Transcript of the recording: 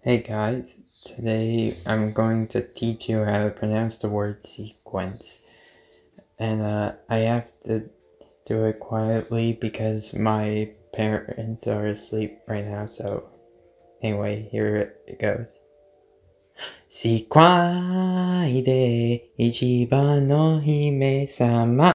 Hey guys, today I'm going to teach you how to pronounce the word sequence. And I have to do it quietly because my parents are asleep right now, so anyway, here it goes. 世界で一番の姫様